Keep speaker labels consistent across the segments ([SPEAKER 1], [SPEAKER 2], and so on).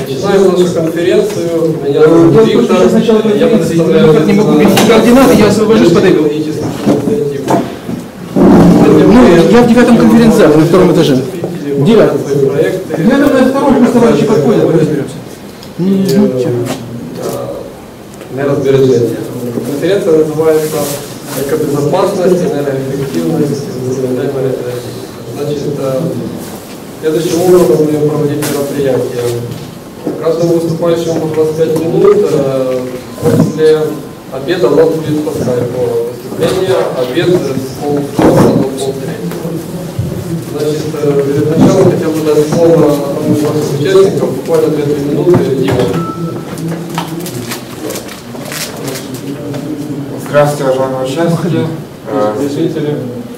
[SPEAKER 1] Начинаем нашу конференцию. Меня зовут Виктор. Я представляю...
[SPEAKER 2] Не могу видеть координаты, я освобожусь, подойду. Я в 9-м конференц-зале, на 2-м этаже. 9-м. Я там на 2-м просто товарищи подходят, мы разберемся.
[SPEAKER 1] Энергосбережение. Конференция называется «Экобезопасность, энергоэффективность, возобновляемая энергия». Значит, следующим образом будем проводить мероприятие. Каждому выступающему по 25 минут. После обеда у нас будет по скайпу выступление. Обед с полчаса до полтретьего. Значит, перед началом хотел бы дать слово одному из наших участников, буквально 2-3 минуты. Дима.
[SPEAKER 3] Здравствуйте, уважаемые участники, зрители.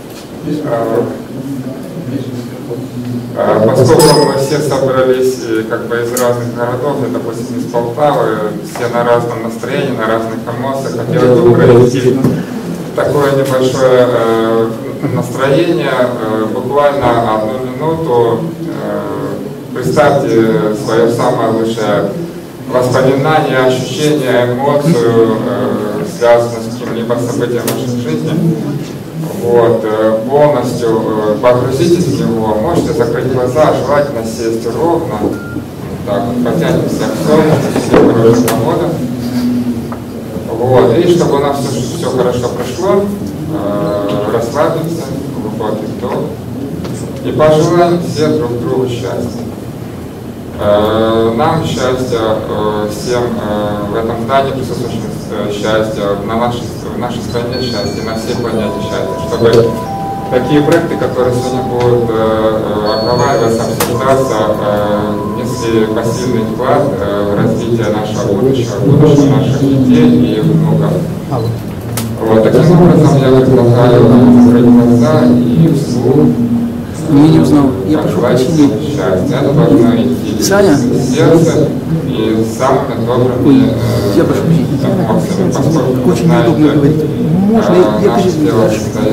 [SPEAKER 3] Поскольку мы все собрались как бы из разных городов, я, допустим, из Полтавы, все на разном настроении, на разных эмоциях, хотелось бы провести такое небольшое настроение, буквально 1 минуту. Представьте свое самое лучшее воспоминание, ощущение, эмоцию, связанную с каким-либо событием в вашей жизни. Вот, полностью погрузитесь в него, можете закрыть глаза, желательно сесть ровно. Так, потянемся к солнцу, все хорошо погода. Вот, и чтобы у нас все хорошо прошло, расслабимся, глубокий вдох и пожелаем все друг другу счастья. Нам счастья, всем в этом здании присутствующим счастья, в нашей стране счастья, на всей планете счастья, чтобы такие проекты, которые сегодня будут обговариваться, обсуждаться, несли посильный вклад в развитие нашего будущего наших детей и внуков. Вот, таким образом я предлагаю закрыть глаза и вслух.
[SPEAKER 2] Я не узнал. Я прошу прощения.
[SPEAKER 3] Это должно идти
[SPEAKER 2] Саня?
[SPEAKER 3] из сердца и самыми добрыми эмоциями, поскольку,
[SPEAKER 2] очень неудобно говорить. Можно я перезвоню?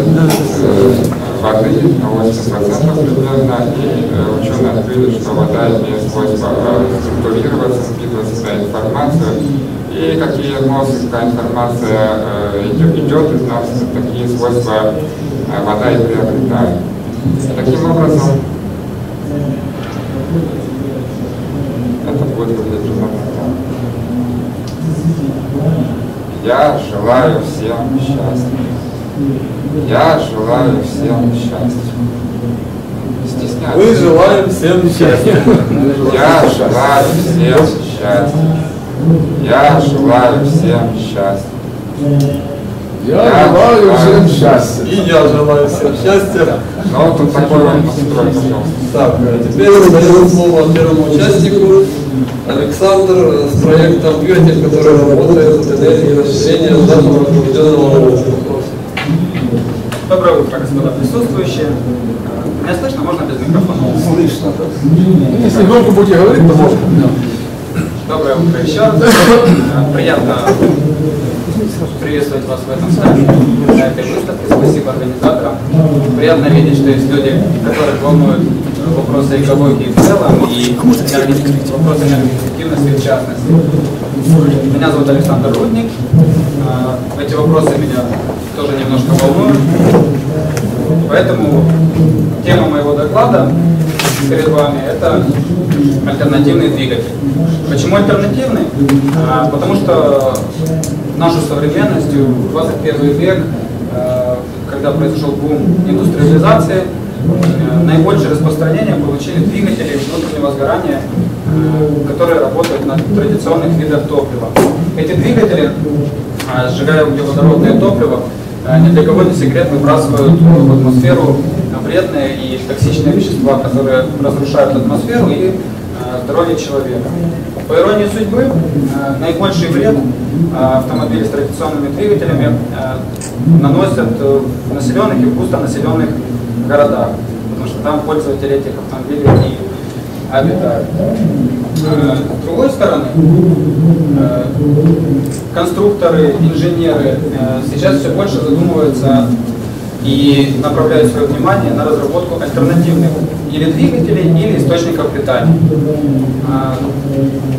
[SPEAKER 3] Воды 80% примерно, и ученые открыли, что вода имеет свойство структурироваться, впитывать в себя информацию, и какие эмоции, какая информация идет из нас, такие свойства вода и приобретает. Таким образом, это будет выглядеть примерно так. Я желаю всем счастья. Я желаю всем счастья. Стесняйтесь.
[SPEAKER 1] Мы желаем всем счастья.
[SPEAKER 3] Я желаю всем счастья. Я желаю всем счастья.
[SPEAKER 4] Я желаю всем счастья.
[SPEAKER 1] И я желаю всем счастья.
[SPEAKER 3] Ну, тут такой вам настрой, пожалуйста.
[SPEAKER 1] Так, теперь даем слово первому участнику. Александр с проектом «Двигатель», который работает от энергии расширения данного проведенного вопроса.
[SPEAKER 5] Доброе утро, господа присутствующие. Меня слышно? Можно без микрофона?
[SPEAKER 4] Слышно. Если громко будете говорить, то можно.
[SPEAKER 5] Доброе утро еще раз. Приятно приветствовать вас в этом стане, на этой выставке. Спасибо организаторам. Приятно видеть, что есть люди, которых волнуют вопросы экологии в целом и вопросы энергоэффективности в частности. Меня зовут Александр Рудник. Эти вопросы меня тоже немножко волнуют. Поэтому тема моего доклада перед вами – это альтернативный двигатель. Почему альтернативный? Потому что в нашу современность, в 21 век, когда произошел бум индустриализации, наибольшее распространение получили двигатели внутреннего сгорания, которые работают на традиционных видах топлива. Эти двигатели, сжигая углеводородное топливо, ни для кого не секрет, выбрасывают в атмосферу вредные и токсичные вещества, которые разрушают атмосферу и здоровье человека. По иронии судьбы, наибольший вред автомобили с традиционными двигателями наносят в населенных и густонаселенных городах, потому что там пользователи этих автомобилей и обитают. С другой стороны, конструкторы, инженеры сейчас все больше задумываются и направляют свое внимание на разработку альтернативных или двигателей, или источников питания.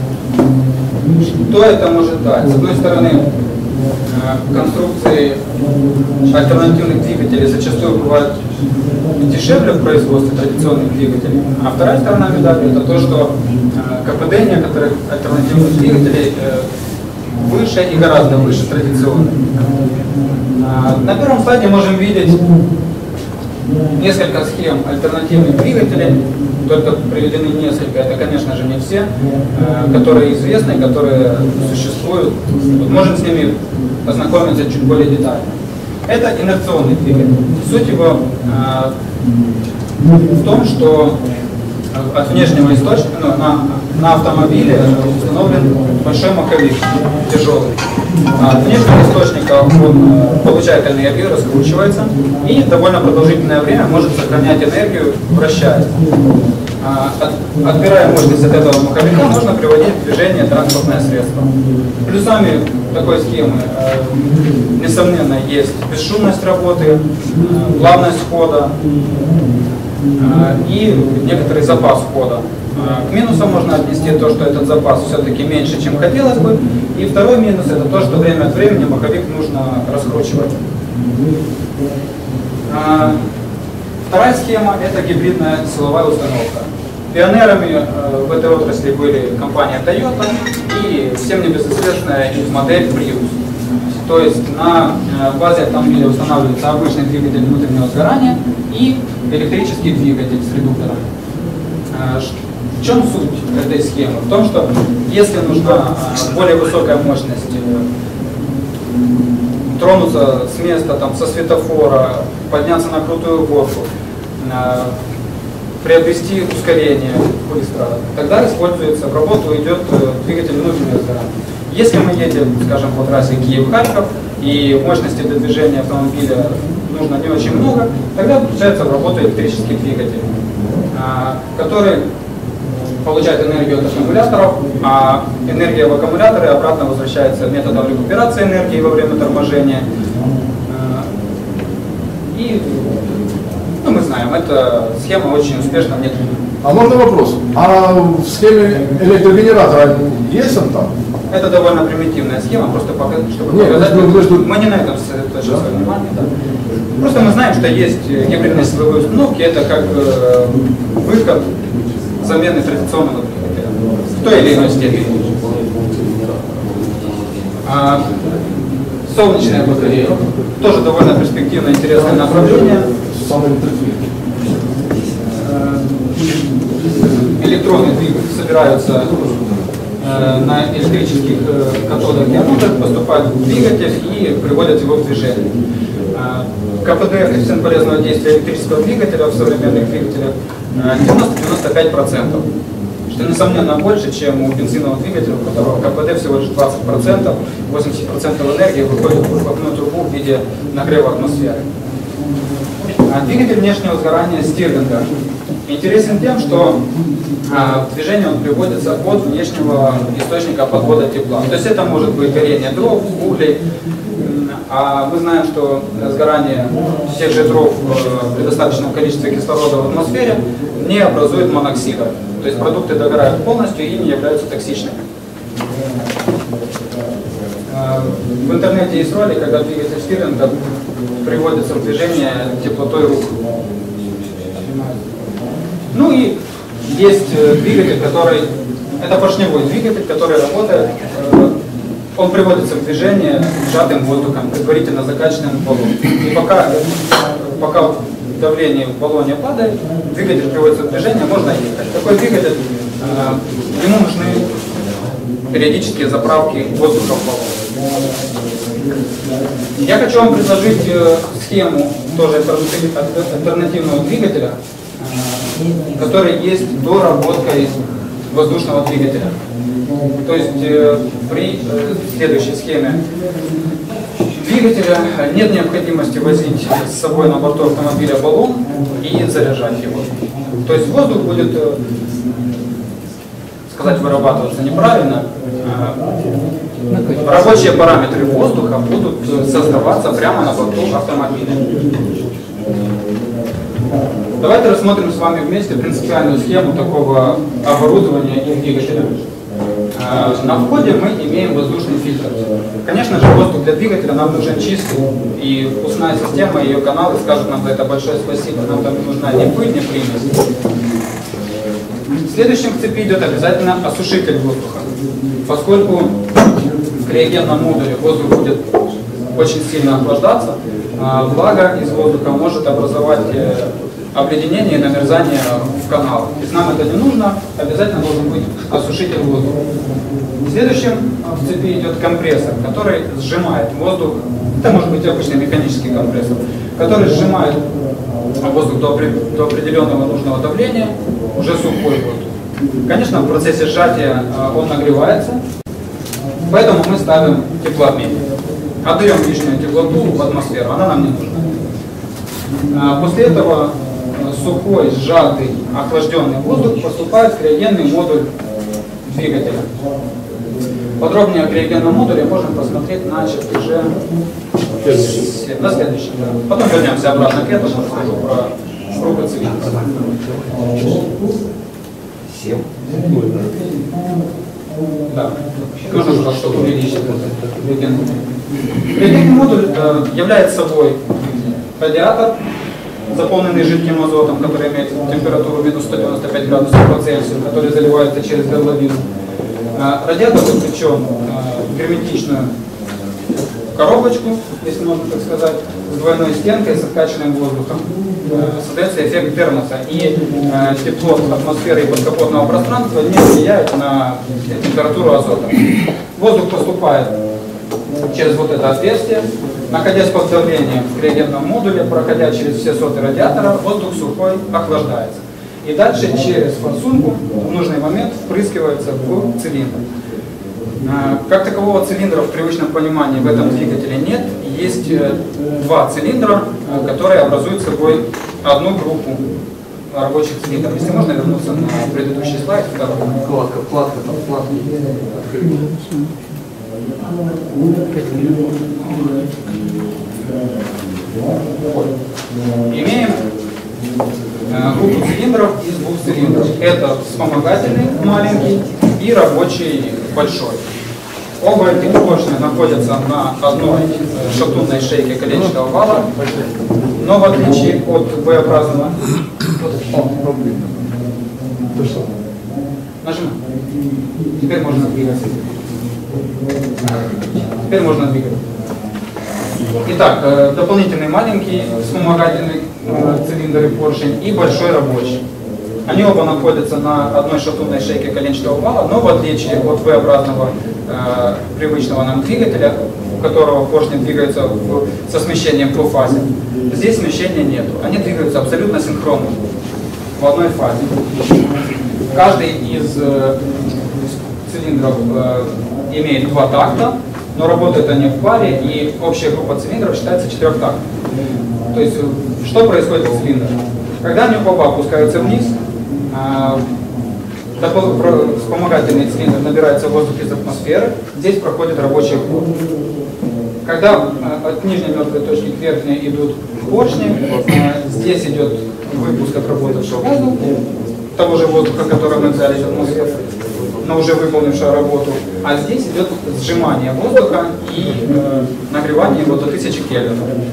[SPEAKER 5] Что это может дать? С одной стороны, конструкции альтернативных двигателей зачастую бывают дешевле в производстве традиционных двигателей, а вторая сторона медали — это то, что КПД некоторых альтернативных двигателей выше и гораздо выше традиционных. На первом слайде можем видеть несколько схем альтернативных двигателей, только приведены несколько, это, конечно же, не все, которые известны, которые существуют. Можем с ними познакомиться чуть более детально. Это инерционный двигатель. Суть его в том, что от внешнего источника на автомобиле установлен большой маховик, тяжелый. От внешнего источника он получает энергию, раскручивается и довольно продолжительное время может сохранять энергию, вращаясь. Отбирая мощность от этого маховика, можно приводить в движение транспортное средство. Плюсами такой схемы, несомненно, есть бесшумность работы, плавность хода и некоторый запас хода. К минусам можно отнести то, что этот запас все-таки меньше, чем хотелось бы. И второй минус — это то, что время от времени маховик нужно раскручивать. Вторая схема — это гибридная силовая установка. Пионерами в этой отрасли были компания Toyota и всем небезызвестная их модель Prius. То есть на базе автомобиля устанавливается обычный двигатель внутреннего сгорания и электрический двигатель с редуктором. В чем суть этой схемы? В том, что если нужна более высокая мощность, тронуться с места, там, со светофора, подняться на крутую горку, приобрести ускорение быстро, тогда используется, в работу идет двигатель внутреннего сгорания. Если мы едем, скажем, по трассе Киев-Харьков, и мощности для движения автомобиля нужно не очень много, тогда включается в работу электрический двигатель, который получает энергию от аккумуляторов, а энергия в аккумуляторы обратно возвращается методом рекуперации энергии во время торможения. И мы знаем, эта схема очень успешна в некоторых.
[SPEAKER 4] А можно вопрос? А в схеме электрогенератора есть он там?
[SPEAKER 5] Это довольно примитивная схема, просто чтобы показать. Мы не на этом сосредоточим свое внимание. Да. Просто мы знаем, что есть гибридные силовые установки, это как выход замены традиционного двигателя в той или иной степени. Солнечная батарея тоже довольно перспективное, интересное направление. Электронные двигатели собираются на электрических катодах диодов, поступают в двигатель и приводят его в движение. КПД, коэффициент полезного действия электрического двигателя в современных двигателях 90-95%, что несомненно больше, чем у бензинового двигателя, у которого КПД всего лишь 20%, 80% энергии выходит в выхлопную трубу в виде нагрева атмосферы. Двигатель внешнего сгорания Стирлинга интересен тем, что в движение он приводится от внешнего источника подвода тепла. То есть это может быть горение дров, углей. А мы знаем, что сгорание тех же дров при достаточном количестве кислорода в атмосфере не образует моноксида. То есть продукты догорают полностью и не являются токсичными. В интернете есть ролик, когда двигатель Стирлинга приводится в движение теплотой рук. Ну и есть двигатель, который, это поршневой двигатель, который работает, он приводится в движение сжатым воздухом, предварительно закачанным в баллон. И пока давление в баллоне падает, двигатель приводится в движение, можно ехать. Такой двигатель, ему нужны периодические заправки воздуха в баллон. Я хочу вам предложить схему тоже альтернативного двигателя, который есть доработкой воздушного двигателя. То есть при следующей схеме двигателя нет необходимости возить с собой на борту автомобиля баллон и заряжать его. То есть воздух будет, сказать, вырабатываться неправильно. Рабочие параметры воздуха будут создаваться прямо на борту автомобиля. Давайте рассмотрим с вами вместе принципиальную схему такого оборудования и двигателя. На входе мы имеем воздушный фильтр. Конечно же, воздух для двигателя нам нужен чистый, и впускная система, ее каналы скажут нам за это большое спасибо. Нам там не нужна ни пыль, ни примесь. Следующим в цепи идет обязательно осушитель воздуха. Поскольку в криогенном модуле воздух будет очень сильно охлаждаться, влага из воздуха может образовать обледенение и намерзание в каналах. Если нам это не нужно, обязательно должен быть осушитель воздуха. Следующим в цепи идет компрессор, который сжимает воздух. Это может быть обычный механический компрессор, который сжимает воздух до определенного нужного давления, уже сухой воздух. Конечно, в процессе сжатия он нагревается, поэтому мы ставим теплообменник. Отдаем лишнюю теплоту в атмосферу, она нам не нужна. После этого сухой, сжатый, охлажденный воздух поступает в криогенный модуль двигателя. Подробнее о криогенном модуле можем посмотреть на чертеже на следующем. Да. Потом вернемся обратно к этому, расскажу про группы цилиндров. Да. Нужно, чтобы увеличить криогенный модуль. Криогенный модуль является собой радиатор, заполненный жидким азотом, который имеет температуру минус 195 градусов по Цельсию, который заливается через горловину. Радиатор заключен в герметичную коробочку, если можно так сказать, с двойной стенкой, с откачанным воздухом. Создается эффект термоса, и тепло атмосферы и подкапотного пространства не влияет на температуру азота. Воздух поступает через вот это отверстие, находясь под давлением в криогенном модуле, проходя через все соты радиатора, воздух сухой охлаждается. И дальше через форсунку в нужный момент впрыскивается в цилиндр. Как такового цилиндра в привычном понимании в этом двигателе нет. Есть два цилиндра, которые образуют собой одну группу рабочих цилиндров. Если можно вернуться на предыдущий слайд.
[SPEAKER 1] Вкладка там, вкладки.
[SPEAKER 5] Имеем группу цилиндров из двух цилиндров. Это вспомогательный маленький и рабочий большой. Оба этих поршня находятся на одной шатунной шейке коленчатого вала, но в отличие от V-образного... Нажимай. Теперь можно двигаться. Теперь можно двигать. Итак, дополнительный маленький вспомогательный цилиндр и поршень и большой рабочий. Они оба находятся на одной шатунной шейке коленчатого вала, но в отличие от V-образного привычного нам двигателя, у которого поршни двигаются со смещением по фазе, здесь смещения нету. Они двигаются абсолютно синхронно, в одной фазе. Каждый из цилиндров имеет два такта, но работают они в паре, и общая группа цилиндров считается четырехтактной. То есть, что происходит в цилиндрах? Когда они оба опускаются вниз, вспомогательный цилиндр набирается воздух из атмосферы, здесь проходит рабочий ход. Когда от нижней мертвой точки к верхней идут поршни, здесь идет выпуск отработавшего воздуха, того же воздуха, который мы взяли из атмосферы, но уже выполнившего работу, а здесь идет сжимание воздуха и нагревание его до 1000 Кельвин.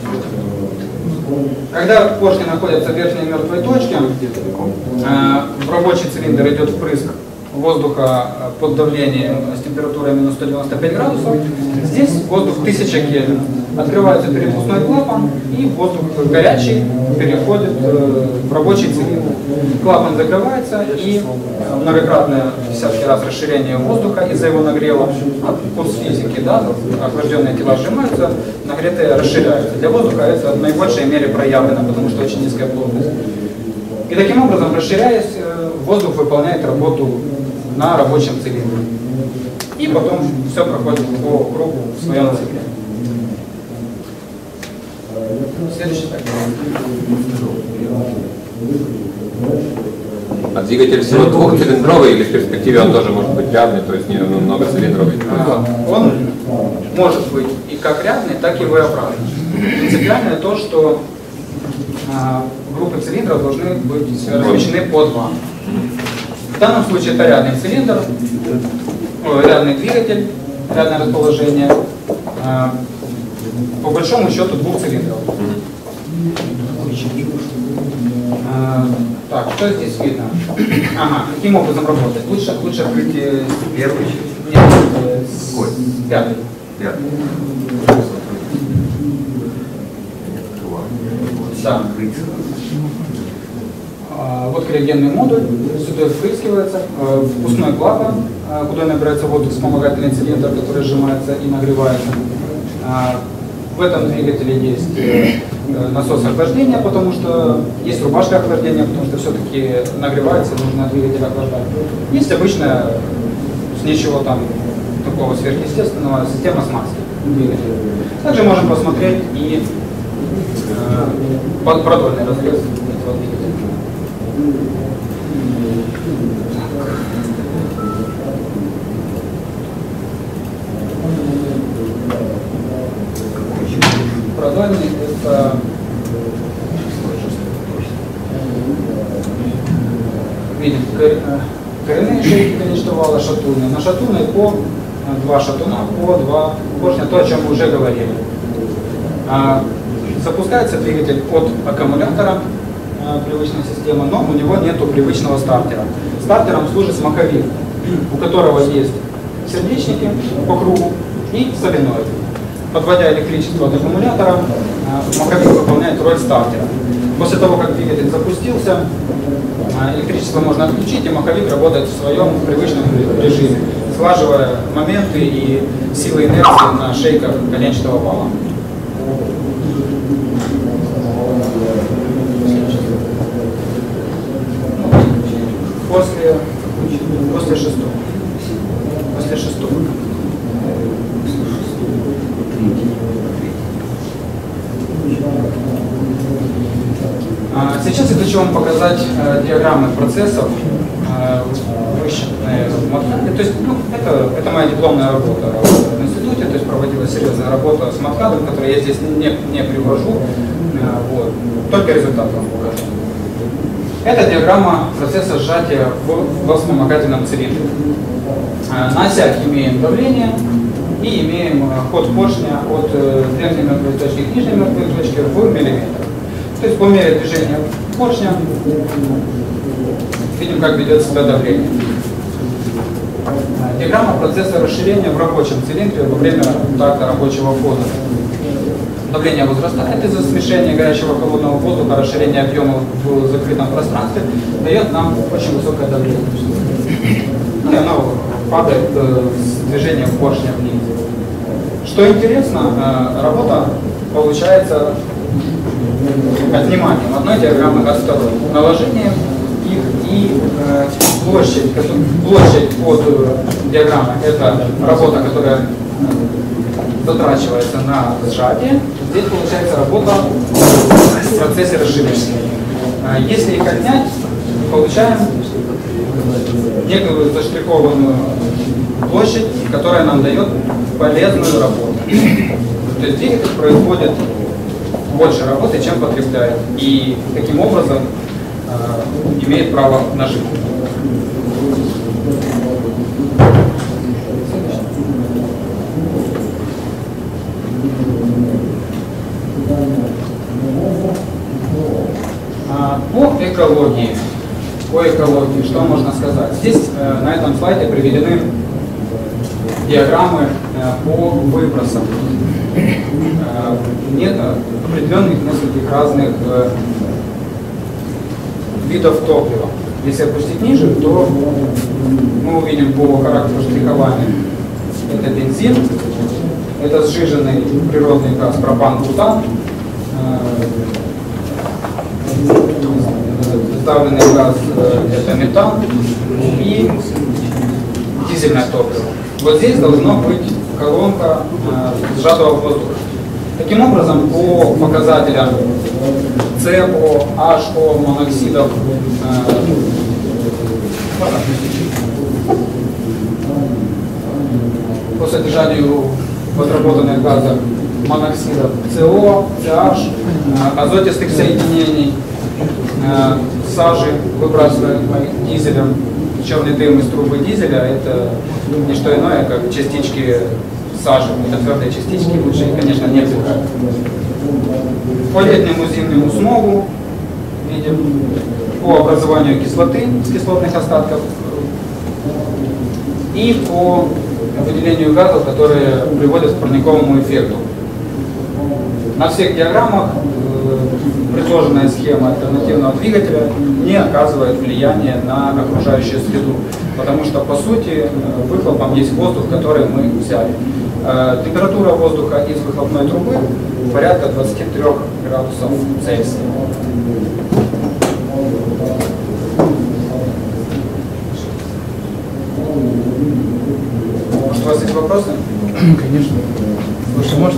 [SPEAKER 5] Когда поршни находятся в верхней мертвой точке, в рабочий цилиндр идет впрыск воздуха под давлением с температурой минус 195 градусов. Здесь воздух 1000 Кельвин. Открывается перепускной клапан, и воздух горячий переходит в рабочий цилиндр. Клапан закрывается, и многократное десятки раз расширение воздуха из-за его нагрева, курс физики, да, охлажденные тела сжимаются, нагретые расширяются. Для воздуха это в наибольшей мере проявлено, потому что очень низкая плотность. И таким образом, расширяясь, воздух выполняет работу на рабочем цилиндре. И потом все проходит по кругу в своем цикле. Следующий слайд.
[SPEAKER 6] А двигатель всего двухцилиндровый или в перспективе он тоже может быть рядный, то есть не многоцилиндровый?
[SPEAKER 5] Он может быть и как рядный, так и V-образный. Принципиальное то, что группы цилиндров должны быть размещены по два. В данном случае это рядный цилиндр. рядный двигатель, рядное расположение, по большому счету 2 цилиндров. Так, что здесь видно? Ага, каким образом работает? Лучше открыть первый. Нет, пятый. Да. Вот криогенный модуль, сюда впрыскивается, впускной клапан, куда набирается воздух, вспомогательный цилиндр, который сжимается и нагревается. В этом двигателе есть насос охлаждения, потому что есть рубашка охлаждения, потому что все-таки нагревается, нужно двигатель охлаждать. Есть обычная, с ничего там такого сверхъестественного, система смазки двигателя. Также можем посмотреть и продольный разрез этого двигателя. Продольный это видим коренные шейки конечного вала, шатуны. На шатуны по 2 шатуна, по 2 поршня, то, о чем мы уже говорили. Запускается двигатель от аккумулятора, привычная система, но у него нет привычного стартера. Стартером служит маховик, у которого есть сердечники по кругу и соленоид. Подводя электричество от аккумулятора, маховик выполняет роль стартера. После того, как двигатель запустился, электричество можно отключить, и маховик работает в своем привычном режиме, слаживая моменты и силы инерции на шейках коленчатого вала. После шестого. Сейчас я хочу вам показать диаграммы процессов выщипные в Маткаде. То есть, это моя дипломная работа в институте, то есть проводилась серьезная работа с Маткадом, которую я здесь не привожу, вот. Только результат вам покажу. Это диаграмма процесса сжатия в вспомогательном цилиндре. На осях имеем давление и имеем ход поршня от верхней мертвой точки к нижней мертвой точке в миллиметр. То есть по мере движения поршня видим, как ведет себя давление. Диаграмма процесса расширения в рабочем цилиндре во время такта рабочего хода. Давление возрастает из-за смешения горячего холодного воздуха, расширение объема в закрытом пространстве дает нам очень высокое давление. И оно падает с движением поршня вниз. Что интересно, работа получается отниманием одной диаграммы от второй, наложением их и площадь под диаграммой — это работа, которая затрачивается на сжатие. Здесь получается работа в процессе расширения. Если их отнять, получаем некую заштрихованную площадь, которая нам дает полезную работу. То есть двигатель производит больше работы, чем потребляет, и таким образом имеет право на жизнь. По экологии, что можно сказать? Здесь на этом слайде приведены диаграммы по выбросам. Нет определенных нескольких разных видов топлива. Если опустить ниже, то мы увидим по характеру штрихования. Это бензин, это сжиженный природный газ пропан-бутан, сдавленный газ это метан и дизельное топливо. Вот здесь должна быть колонка сжатого воздуха. Таким образом, по показателям СО, HO, моноксидов, по содержанию в отработанных газах моноксидов СО, CH, азотистых соединений, сажи, выбрасываемой дизелем, черный дым из трубы дизеля – это не что иное, как частички сажи. Это твердые частички, лучше их, конечно, не вдыхать. По летнему зимнему смогу видим, по образованию кислоты с кислотных остатков и по выделению газов, которые приводят к парниковому эффекту. На всех диаграммах предложенная схема альтернативного двигателя не оказывает влияния на окружающую среду, потому что, по сути, выхлопом есть воздух, который мы взяли. Температура воздуха из выхлопной трубы порядка 23 градусов Цельсия. Может, у вас есть вопросы?
[SPEAKER 2] Конечно. Слушай, можно?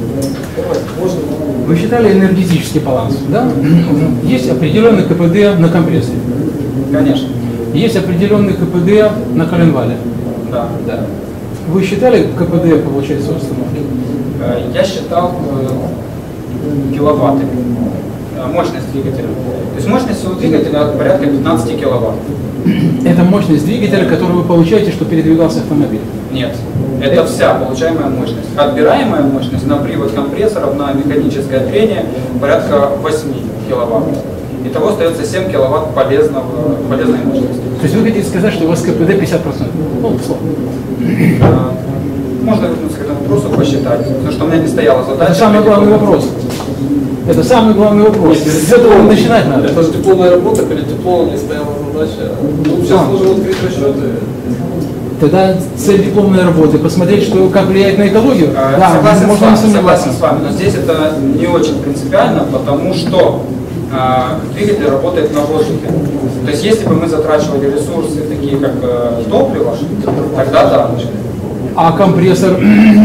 [SPEAKER 2] Вы считали энергетический баланс, да? Есть определенный КПД на компрессоре.
[SPEAKER 5] Конечно.
[SPEAKER 2] Есть определенный КПД на коленвале.
[SPEAKER 5] Да.
[SPEAKER 2] Да. Вы считали КПД, получается, установки?
[SPEAKER 5] Я считал киловатты, мощность двигателя. То есть мощность всего двигателя порядка 15 киловатт.
[SPEAKER 2] Это мощность двигателя, которую вы получаете, чтобы передвигался автомобиль?
[SPEAKER 5] Нет. Это вся получаемая мощность. Отбираемая мощность на привод компрессоров, на механическое трение порядка 8 киловатт. Итого остается 7 киловатт полезной мощности.
[SPEAKER 2] То есть вы хотите сказать, что у вас КПД 50%? Ну, условно.
[SPEAKER 5] Можно вернуться к этому вопросу, посчитать, потому что у меня не стояла задача.
[SPEAKER 2] Это самый главный вопрос. Это самый главный вопрос. С этого начинать надо.
[SPEAKER 1] Это же дипломная работа, перед дипломом не стояла задача. Ну, сейчас нужно открыть расчеты.
[SPEAKER 2] Тогда цель дипломной работы посмотреть, что, как влияет на экологию. Да,
[SPEAKER 5] согласен с вами, но здесь это не очень принципиально, потому что двигатель работает на воздухе. То есть если бы мы затрачивали ресурсы, такие как топливо, тогда да.
[SPEAKER 2] А компрессор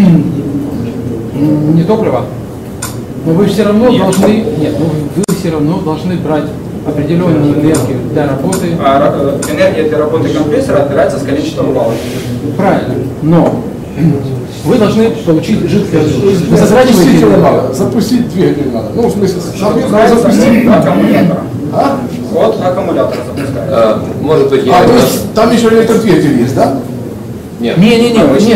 [SPEAKER 2] не топливо? Но вы все равно должны. Нет, вы все равно должны брать определенную энергию для работы.
[SPEAKER 5] Энергия для работы компрессора отбирается с количеством баллов.
[SPEAKER 2] Правильно. Но вы должны получить жидкий азот. Вы
[SPEAKER 4] Запустить его надо, запустить двигатель надо. Ну, в смысле, надо запустить.
[SPEAKER 5] От аккумулятора.
[SPEAKER 4] А?
[SPEAKER 5] От аккумулятора запускается.
[SPEAKER 6] Может быть, я...
[SPEAKER 4] То есть там еще электродвигатель есть, да?
[SPEAKER 6] Нет.
[SPEAKER 2] Не.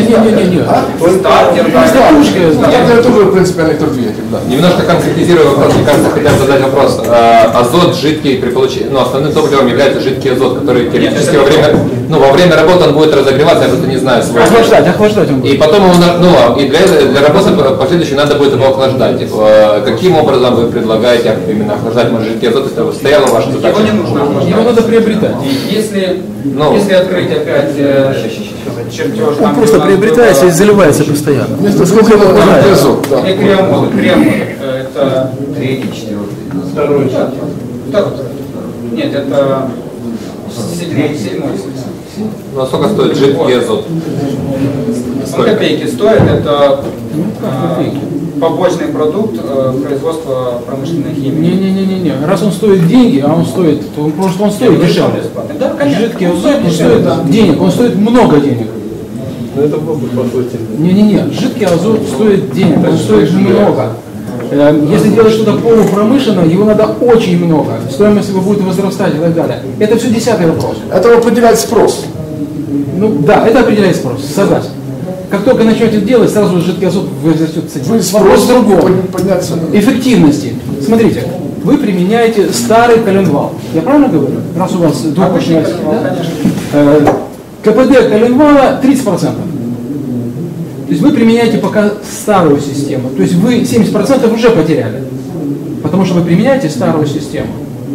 [SPEAKER 5] Стартер,
[SPEAKER 4] Я тоже, в принципе, электродвигатель, да.
[SPEAKER 6] Немножко конкретизируя вопрос, мне кажется, хотят задать вопрос. Азот жидкий при получении, ну, основным топливом является жидкий азот, который теоретически во время работы он будет разогреваться, я просто не знаю свой.
[SPEAKER 2] Охлаждать он будет.
[SPEAKER 6] И потом его, и для работы последующей надо будет его охлаждать. Каким образом вы предлагаете именно охлаждать жидкий азот, если стояла ваша задача?
[SPEAKER 5] Его не нужно охлаждать.
[SPEAKER 2] Его надо приобретать.
[SPEAKER 5] Если открыть опять чертеж,
[SPEAKER 2] Он просто приобретается и заливается постоянно.
[SPEAKER 4] Сколько его охлаждает?
[SPEAKER 5] Или крем-модуль. Это третий, четвертый. Второй. Нет, это седьмой.
[SPEAKER 6] Ну, а сколько стоит жидкий азот?
[SPEAKER 5] Он копейки стоит, это побочный продукт производства промышленной химии.
[SPEAKER 2] Не. Раз он стоит деньги, а он стоит, то он стоит дешевле.
[SPEAKER 5] Да, конечно.
[SPEAKER 2] Жидкий азот не стоит денег, он стоит много денег.
[SPEAKER 1] Но это воздух, по сути.
[SPEAKER 2] Не. Жидкий азот стоит денег, он стоит много. Если делать что-то полупромышленное, его надо очень много. Стоимость его будет возрастать и так далее. Это все 10-й вопрос.
[SPEAKER 4] Это определяет спрос.
[SPEAKER 2] Ну да, это определяет спрос, согласен. Как только начнете делать, сразу жидкий азот возрастет в цене. Вопрос в другом. Эффективности. Смотрите, вы применяете старый коленвал. Я правильно говорю? Раз у вас двухпочный, да? КПД коленвала 30%. То есть вы применяете пока старую систему. То есть вы 70% уже потеряли. Потому что вы применяете старую систему.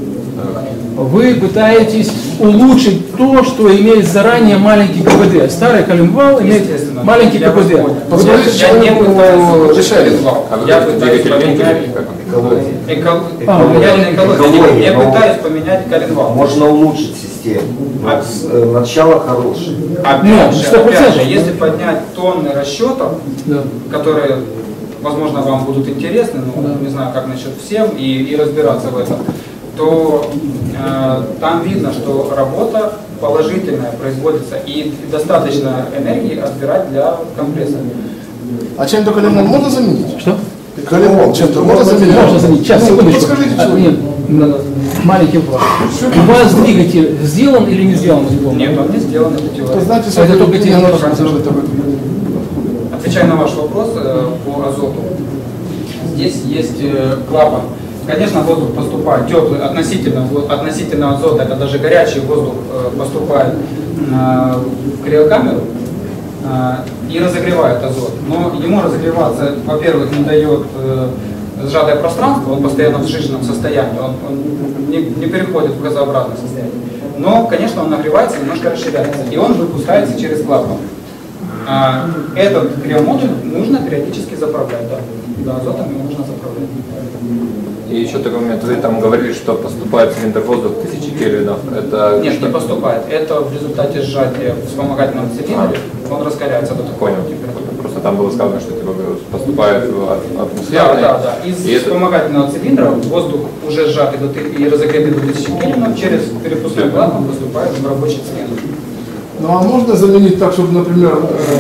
[SPEAKER 2] Вы пытаетесь улучшить то, что имеет заранее маленький КПД. Старый коленвал имеет маленький КПД.
[SPEAKER 5] Я не пытаюсь решать коленвал. Я пытаюсь Я пытаюсь поменять коленвал.
[SPEAKER 7] Можно улучшить систему. Начало хорошее.
[SPEAKER 5] Опять же, если поднять тонны расчетов, которые, возможно, вам будут интересны, но не знаю, как насчет всем, и разбираться в этом, то там видно, что работа положительная производится и достаточно энергии отбирать для компрессора.
[SPEAKER 4] А чем-то коленвал можно заменить?
[SPEAKER 2] Что?
[SPEAKER 4] Коленвал чем-то можно заменить?
[SPEAKER 2] Можно заменить. Сейчас, секундочку.
[SPEAKER 4] Подскажите, что?
[SPEAKER 2] Нет, Маленький вопрос. У вас двигатель сделан или не сделан?
[SPEAKER 5] Нет, он не сделан, это теория.
[SPEAKER 4] Знаете,
[SPEAKER 2] Это только техника.
[SPEAKER 5] Отвечая на ваш вопрос по азоту, здесь есть клапан. Конечно, воздух поступает теплый относительно азота, когда даже горячий воздух поступает в криокамеру и разогревает азот. Но ему разогреваться, во-первых, не дает сжатое пространство, он постоянно в сжиженном состоянии, он не переходит в газообразное состояние. Но, конечно, он нагревается, немножко расширяется, и он выпускается через клапан. Этот криомодуль нужно периодически заправлять, да, азотом его нужно заправлять.
[SPEAKER 6] И еще такой момент, вы там говорили, что поступает в цилиндр воздух 1000 кельвинов. Это
[SPEAKER 5] Нет,
[SPEAKER 6] что?
[SPEAKER 5] не поступает. Это в результате сжатия в вспомогательном цилиндре, он раскаляется до такой температуры.
[SPEAKER 6] Просто там было сказано, что типа, поступает в атмосферу.
[SPEAKER 5] Да. Из вспомогательного цилиндра воздух уже сжатый и разогретый до 1000 кельвинов через перепускной клапан поступает в рабочий цилиндр.
[SPEAKER 4] Ну а можно заменить так, чтобы, например,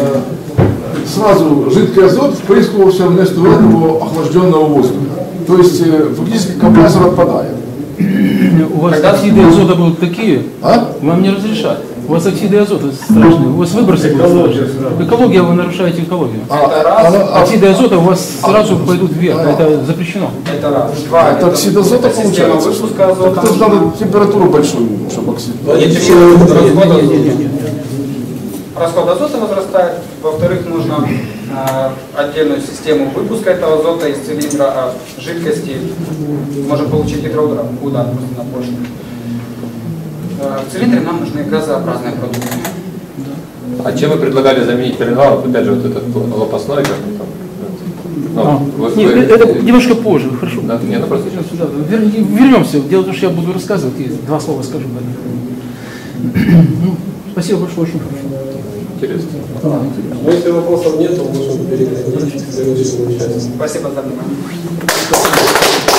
[SPEAKER 4] сразу жидкий азот впрыскивался вместо этого охлажденного воздуха? То есть фактически компрессор отпадает.
[SPEAKER 2] У вас оксиды азота будут такие, вам не разрешат. У вас оксиды азота страшные, у вас выбросы будут страшные. Экология, вы нарушаете экологию. Оксиды азота у вас сразу пойдут вверх, это запрещено.
[SPEAKER 5] Это раз. Два.
[SPEAKER 4] Это оксид азота получается?
[SPEAKER 5] Выпуска азота.
[SPEAKER 4] Так это же надо температуру большую, чтобы оксид.
[SPEAKER 5] Расход азота возрастает. Во-вторых, нужно отдельную систему выпуска этого азота из цилиндра, а жидкости можно получить гидроудар просто на почву. В цилиндре нам нужны газообразные продукты.
[SPEAKER 6] А чем вы предлагали заменить пеленвал? Опять же, вот этот лопастной, как там.
[SPEAKER 2] Нет, это немножко позже, хорошо.
[SPEAKER 6] Да, не, ну просто сейчас.
[SPEAKER 2] Да, вернемся. Дело в том, что я буду рассказывать и два слова скажу. Спасибо большое, очень хорошо.
[SPEAKER 6] Интересно.
[SPEAKER 1] Но если вопросов нет, то можем перейти к следующему участию.
[SPEAKER 5] Спасибо за внимание.